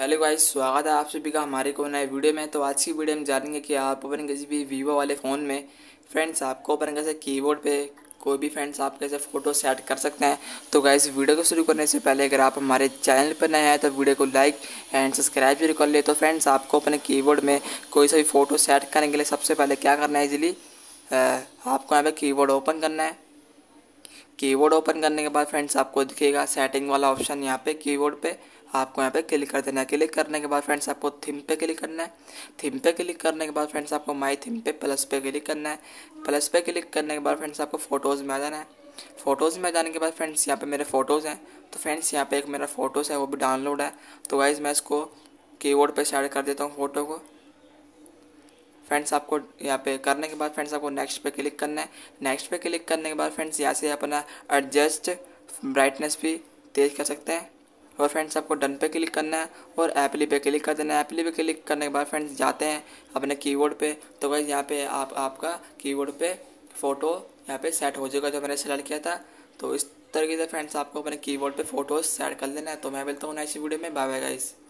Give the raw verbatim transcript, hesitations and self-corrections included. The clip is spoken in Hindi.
हेलो गाइस, स्वागत है आप सभी का हमारे को नए वीडियो में। तो आज की वीडियो में जानेंगे कि आप अपने किसी भी वीवो वाले फ़ोन में फ्रेंड्स आपको अपने कैसे कीबोर्ड पे कोई भी फ्रेंड्स आप कैसे फ़ोटो सेट कर सकते हैं। तो गाइस, वीडियो को शुरू करने से पहले अगर आप हमारे चैनल पर नए हैं तो वीडियो को लाइक एंड सब्सक्राइब जरूर कर ले। तो फ्रेंड्स, आपको अपने कीबोर्ड में कोई सा भी फ़ोटो सेट करने के लिए सबसे पहले क्या करना है, इजीली आपको यहाँ पर कीबोर्ड ओपन करना है। कीबोर्ड ओपन करने के बाद फ्रेंड्स आपको दिखेगा सेटिंग वाला ऑप्शन। यहाँ पे कीबोर्ड पे आपको यहाँ पे क्लिक कर देना है। क्लिक करने के बाद फ्रेंड्स आपको थीम पे क्लिक करना है। थीम पे क्लिक करने के बाद फ्रेंड्स आपको माई थीम पे प्लस पे क्लिक करना है। प्लस पे क्लिक करने के बाद फ्रेंड्स आपको फ़ोटोज़ में आ जाना है। फ़ोटोज़ में जाने के बाद फ्रेंड्स यहाँ पे मेरे फ़ोटोज़ हैं। तो फ्रेंड्स यहाँ पे एक मेरा फ़ोटोज़ है, वो भी डाउनलोड है। तो गाइज़ मैं इसको कीबोर्ड पे सेट कर देता हूँ फ़ोटो को। फ्रेंड्स आपको यहाँ पे करने के बाद फ्रेंड्स आपको नेक्स्ट पे क्लिक करना है। नेक्स्ट पे क्लिक करने के बाद फ्रेंड्स यहाँ से अपना एडजस्ट ब्राइटनेस भी तेज़ कर सकते हैं। और फ्रेंड्स आपको डन पे क्लिक करना है और एप्ली पे क्लिक कर देना है। एप्ली पे क्लिक करने के बाद फ्रेंड्स जाते हैं अपने कीबोर्ड पे। तो गाइस यहाँ पे आप आपका कीबोर्ड पे फ़ोटो यहाँ पे सेट हो जाएगा जो मैंने सेलेक्ट किया था। तो इस तरीके से फ्रेंड्स आपको अपने कीबोर्ड पे फ़ोटोज़ सेट कर लेना है। तो मैं मिलता हूँ नेक्स्ट वीडियो में। Bye bye guys.